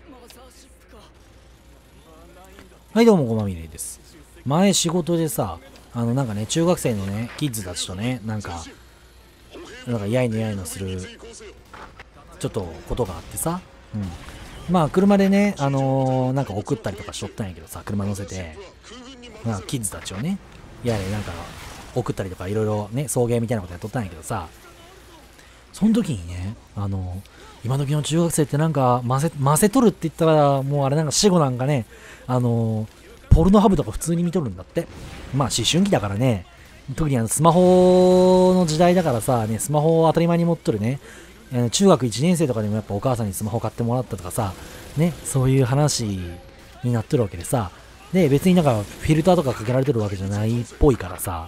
はいどうも、ごまみれです。前仕事でさ、なんかね、中学生のね、キッズたちとね、なんかやいのやいのする、ちょっとことがあってさ、まあ、車でね、なんか送ったりとかしとったんやけどさ、車乗せて、まあ、キッズたちをね、なんか、送ったりとか、いろいろね、送迎みたいなことやっとったんやけどさ、その時にね、今時の中学生ってなんか、混ぜとるって言ったら、もうあれなんか死後なんかね、ポルノハブとか普通に見とるんだって。まあ思春期だからね、特にスマホの時代だからさ、ね、スマホを当たり前に持っとるね、中学1年生とかでもやっぱお母さんにスマホ買ってもらったとかさ、ね、そういう話になってるわけでさ、で、別になんかフィルターとかかけられてるわけじゃないっぽいからさ、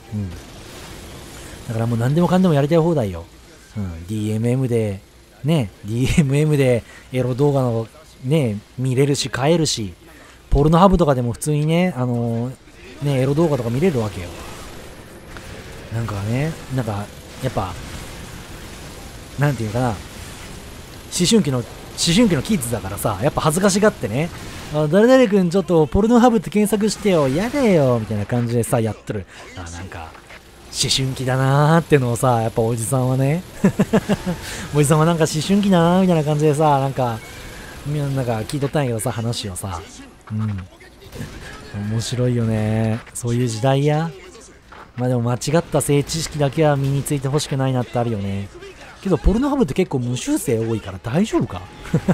だからもう何でもかんでもやりたい放題よ。DMM で、ね、DMM でエロ動画のね、見れるし買えるし、ポルノハブとかでも普通にね、エロ動画とか見れるわけよ。なんかね、なんか、やっぱ、なんていうかな、思春期のキッズだからさ、やっぱ恥ずかしがってね、誰々くんちょっとポルノハブって検索してよ、やだよ、みたいな感じでさ、やってる。なんか、思春期だなーってのをさ、やっぱおじさんはね、おじさんはなんか思春期だなーみたいな感じでさ、なんか聞いとったんやけどさ、話をさ、面白いよね。そういう時代や。まあでも間違った性知識だけは身についてほしくないなってあるよね。けどポルノハブって結構無修正多いから大丈夫か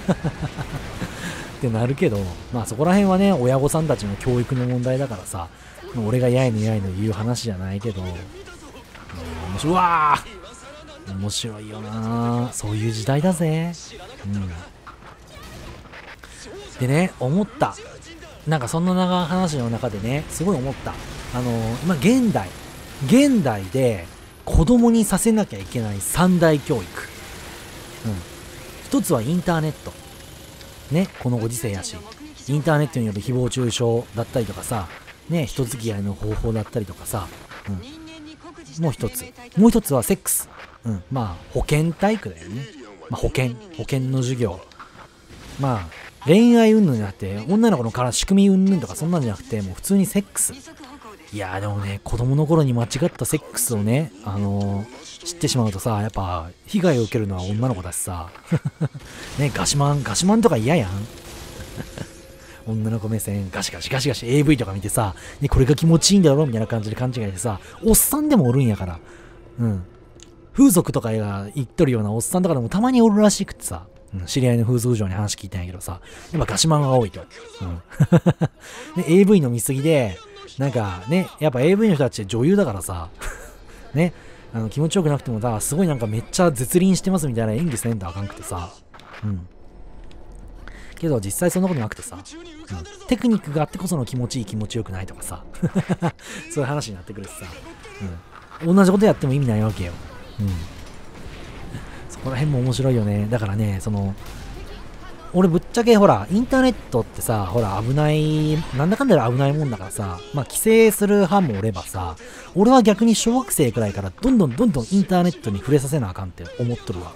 ってなるけど、まあそこら辺はね、親御さんたちの教育の問題だからさ、俺がやいの言う話じゃないけど、うわー面白いよなー。そういう時代だぜ。でね、思った。なんかそんな話の中でね、すごい思った。今現代で子供にさせなきゃいけない三大教育。一つはインターネット。ね、このご時世やし、インターネットによる誹謗中傷だったりとかさ、ね、人付き合いの方法だったりとかさ、もう一つはセックス。まあ、保健体育だよね。まあ、保健の授業。まあ、恋愛云々じゃなくて、女の子のから仕組み云々とかそんなんじゃなくて、もう普通にセックス。いやーでもね、子供の頃に間違ったセックスをね、知ってしまうとさ、やっぱ、被害を受けるのは女の子だしさ。ね、ガシマンとか嫌やん。女の子目線、ガシガシ AV とか見てさ、ね、これが気持ちいいんだろみたいな感じで勘違いしてさ、おっさんでもおるんやから。風俗とかが言っとるようなおっさんとかでもたまにおるらしくってさ、知り合いの風俗嬢に話聞いたんやけどさ、やっぱガシマンが多いと。で、AV の見過ぎで、なんかね、やっぱ AV の人たち女優だからさ、ね、気持ちよくなくてもさ、すごいなんかめっちゃ絶倫してますみたいな演技せんとあかんくてさ、けど実際そんなことなくてさ、テクニックがあってこその気持ちいい気持ちよくないとかさ、そういう話になってくるしさ、同じことやっても意味ないわけよ。そこら辺も面白いよね。だからね、俺ぶっちゃけほら、インターネットってさ、ほら危ない、なんだかんだで危ないもんだからさ、まあ規制する派もおればさ、俺は逆に小学生くらいからどんどんインターネットに触れさせなあかんって思っとるわ。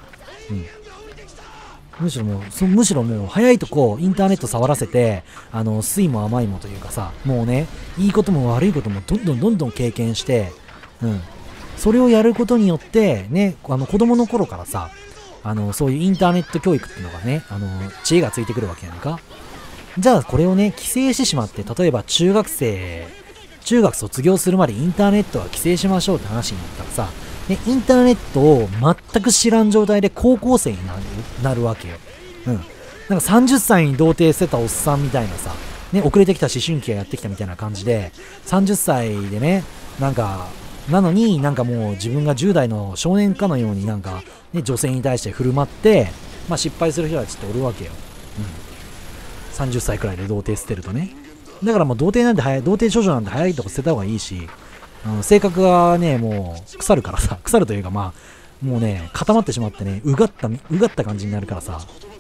むしろもう早いとこインターネット触らせて、酸いも甘いもというかさ、もうね、いいことも悪いこともどんどん経験して、それをやることによってね、子供の頃からさ、そういうインターネット教育っていうのがね、知恵がついてくるわけやんか。じゃあこれをね、規制してしまって、例えば中学卒業するまでインターネットは規制しましょうって話になったらさ、ね、インターネットを全く知らん状態で高校生になるわけよ。なんか30歳に童貞してたおっさんみたいなさ、ね、遅れてきた思春期がやってきたみたいな感じで、30歳でね、なのになんかもう自分が10代の少年かのようになんか、ね、女性に対して振る舞って、まあ失敗する人たちっておるわけよ。30歳くらいで童貞捨てるとね。だからもう童貞少女なんて早いとこ捨てた方がいいし、性格がね、もう腐るからさ、腐るというかまあ、もうね、固まってしまってね、うがった感じになるからさ。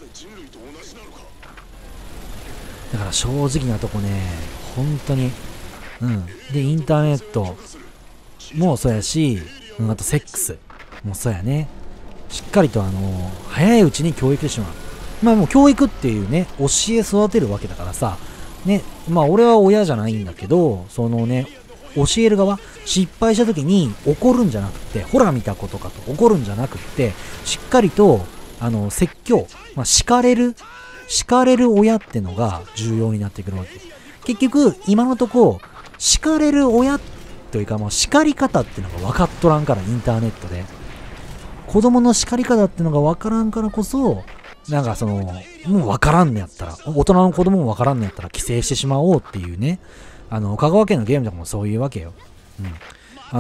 だから正直なとこね、本当に、で、インターネットもそうやし、あとセックスもそうやね。しっかりと早いうちに教育してしまう。 まあもう教育っていうね、教え育てるわけだからさ、ね、まあ俺は親じゃないんだけど、そのね、教える側、失敗した時に怒るんじゃなくて、ほら見たことかと怒るんじゃなくって、しっかりと、説教、まあ叱れる親ってのが重要になってくるわけ。結局、今のとこ、叱れる親というか、まあ叱り方ってのが分かっとらんから、インターネットで。子供の叱り方ってのが分からんからこそ、なんかその、もう分からんのやったら、大人の子供も分からんのやったら規制してしまおうっていうね、香川県のゲームとかもそういうわけよ。うん。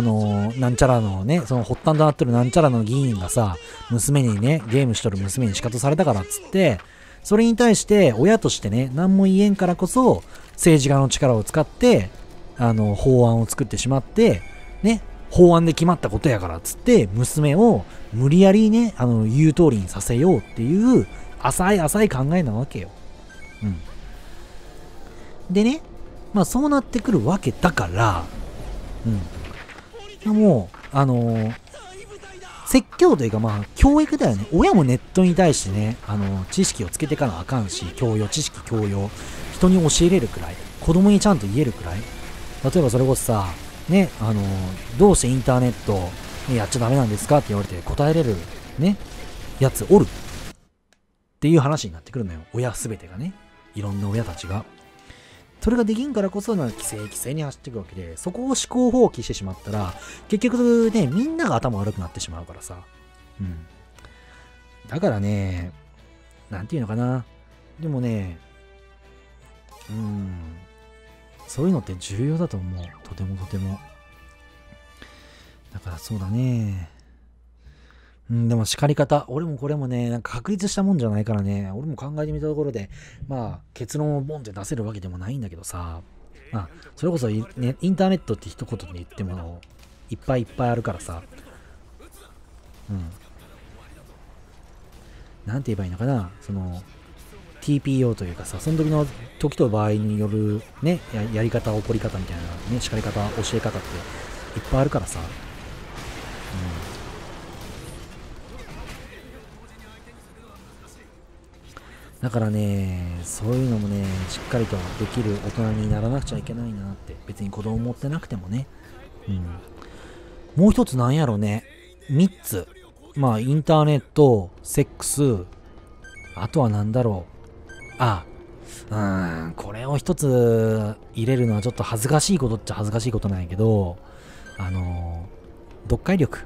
なんちゃらのね、その発端となってるなんちゃらの議員がさ、娘にね、ゲームしとる娘に仕方されたからっつって、それに対して親としてね、何も言えんからこそ、政治家の力を使って、法案を作ってしまって、ね、法案で決まったことやからっつって、娘を無理やりね、言う通りにさせようっていう、浅い考えなわけよ。うん。でね、まあそうなってくるわけだから、うん。もう、説教というかまあ教育だよね。親もネットに対してね、知識をつけていかなあかんし、知識教養、人に教えれるくらい、子供にちゃんと言えるくらい。例えばそれこそさ、ね、どうしてインターネットやっちゃダメなんですかって言われて答えれるね、やつおるっていう話になってくるのよ。親すべてがね。いろんな親たちが。それができんからこそ、規制に走っていくわけで、そこを思考放棄してしまったら、結局ね、みんなが頭悪くなってしまうからさ。うん。だからね、なんていうのかな。でもね、そういうのって重要だと思う。とてもとても。だからそうだね。でも叱り方、俺もこれもね、なんか確立したもんじゃないからね、俺も考えてみたところで、まあ、結論をボンって出せるわけでもないんだけどさ、まあ、それこそ、ね、インターネットって一言で言っても、いっぱいあるからさ、なんて言えばいいのかな、その、TPO というかさ、その時の時と場合によるね、やり方、怒り方みたいなね、叱り方、教え方っていっぱいあるからさ、だからね、そういうのもね、しっかりとできる大人にならなくちゃいけないなって、別に子供持ってなくてもね。もう一つなんやろね、3つ。まあ、インターネット、セックス、あとはなんだろう。これを一つ入れるのはちょっと恥ずかしいことっちゃ恥ずかしいことなんやけど、読解力。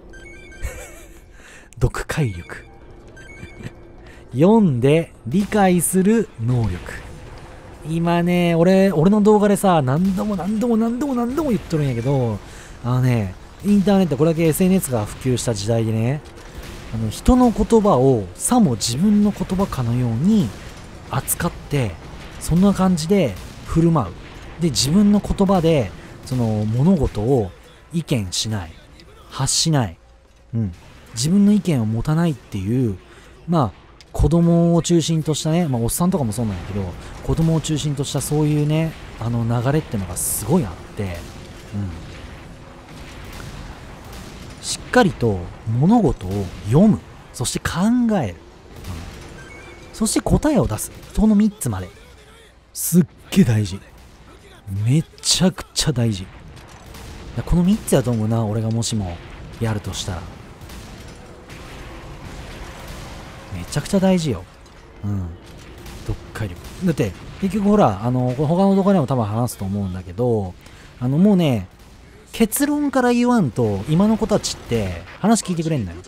読解力。読んで理解する能力。今ね、俺の動画でさ、何度も言っとるんやけど、インターネット、これだけ SNS が普及した時代でね、人の言葉をさも自分の言葉かのように扱って、そんな感じで振る舞う。で、自分の言葉で、その物事を意見しない。発しない。自分の意見を持たないっていう、まあ、子供を中心としたね、まあ、おっさんとかもそうなんやけど、子供を中心としたそういうね、流れってのがすごいあって、しっかりと物事を読む。そして考える。そして答えを出す。その3つまで。すっげえ大事。めちゃくちゃ大事。この3つやと思うな、俺がもしもやるとしたら。めちゃくちゃ大事よ。読解力。だって、結局ほら、他のところでも多分話すと思うんだけど、もうね、結論から言わんと、今の子たちって話聞いてくれんのよ。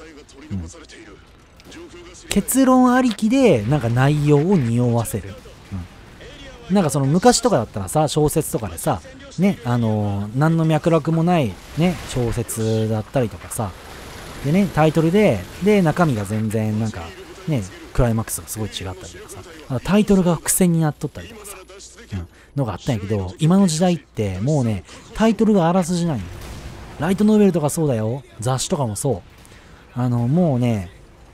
結論ありきで、なんか内容を匂わせる。なんかその昔とかだったらさ、小説とかでさ、ね、何の脈絡もないね、小説だったりとかさ、でね、タイトルで、中身が全然なんか、ね、クライマックスがすごい違ったりとかさ、タイトルが伏線になっとったりとかさ、のがあったんやけど、今の時代ってもうね、タイトルがあらすじないんよ。ライトノベルとかそうだよ。雑誌とかもそう。もうね、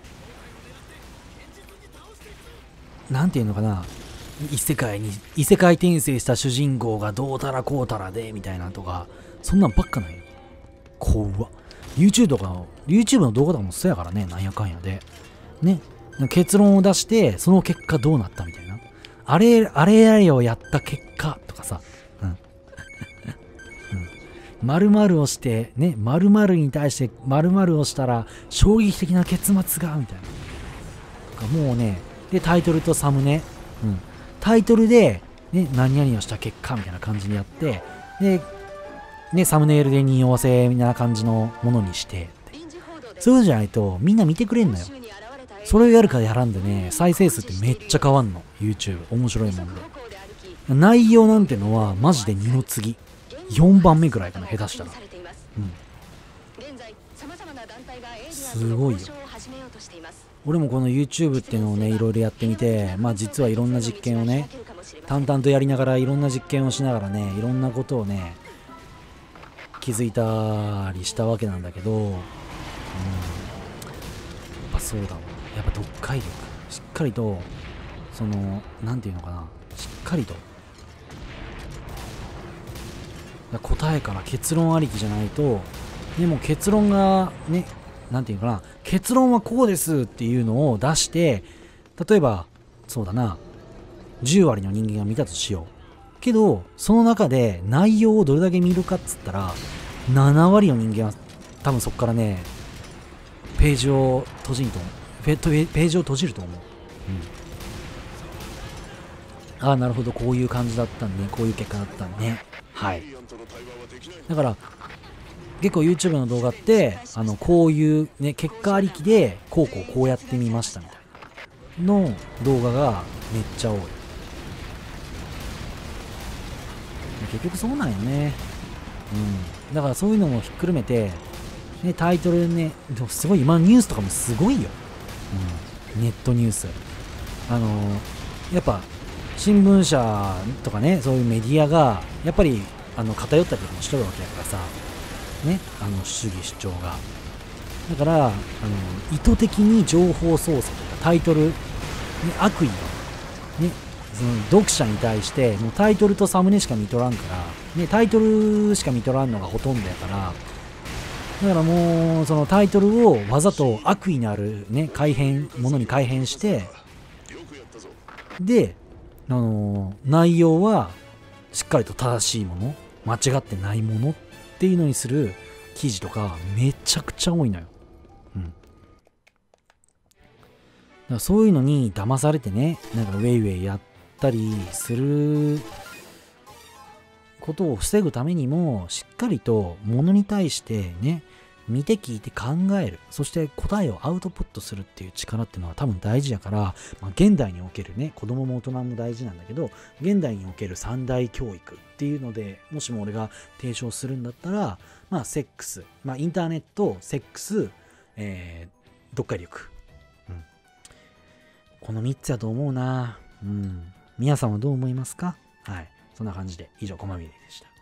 なんていうのかな、異世界転生した主人公がどうたらこうたらで、みたいなとか、そんなんばっかないよ。怖っ。YouTube の動画とかもそうやからね、なんやかんやで。ね。 結論を出して、その結果どうなったみたいな。あれをやった結果とかさ、〇〇をして、ね、〇〇に対して〇〇をしたら衝撃的な結末が、みたいな。もうね、で、タイトルとサムネ、タイトルで、ね、何々をした結果みたいな感じにやって、で、ね、サムネイルで匂わせみたいな感じのものにして、そういうのじゃないとみんな見てくれんのよ。それをやるかやらんでね、再生数ってめっちゃ変わんの。YouTube。面白いもんで。内容なんてのはマジで二の次。4番目くらいかな、下手したら。すごいよ。俺もこの YouTube っていうのをね、いろいろやってみて、まあ実はいろんな実験をね、淡々とやりながらいろんな実験をしながらね、いろんなことをね、気づいたりしたわけなんだけど、やっぱそうだわ。やっぱ読解力。しっかりと、なんていうのかな、しっかりと、答えから結論ありきじゃないと、でも結論がね、なんていうのかな、結論はこうですっていうのを出して、例えば、そうだな、10割の人間が見たとしよう。けど、その中で内容をどれだけ見るかっつったら、7割の人間は多分そこからね、ページを閉じると思う。ページを閉じると思う。ああ、なるほど、こういう感じだったんね、こういう結果だったんね。はい。だから、結構 YouTube の動画って、こういうね、結果ありきで、こうやってみましたみたいなの動画がめっちゃ多い。結局そうなんよね。だからそういうのもひっくるめて、ね、タイトルね、すごい、今ニュースとかもすごいよ。ネットニュース。やっぱ、新聞社とかね、そういうメディアが、やっぱり、偏ったりとかもしとるわけやからさ、ね、主義主張が。だから、意図的に情報操作とか、タイトル、ね、悪意を、ね、その読者に対して、もうタイトルとサムネしか見とらんから、ね、タイトルしか見とらんのがほとんどやから、だからもう、そのタイトルをわざと悪意のあるね、ものに改変して、で、内容はしっかりと正しいもの、間違ってないものっていうのにする記事とかめちゃくちゃ多いのよ。だからそういうのに騙されてね、なんかウェイウェイやったりすることを防ぐためにも、しっかりとものに対してね、見て聞いて考える、そして答えをアウトプットするっていう力っていうのは多分大事やから、現代におけるね、子供も大人も大事なんだけど、現代における三大教育っていうので、もしも俺が提唱するんだったら、セックス、インターネット、セックス、読解力、この3つやと思うな。皆さんはどう思いますか？はい、そんな感じで以上、こまみれでした。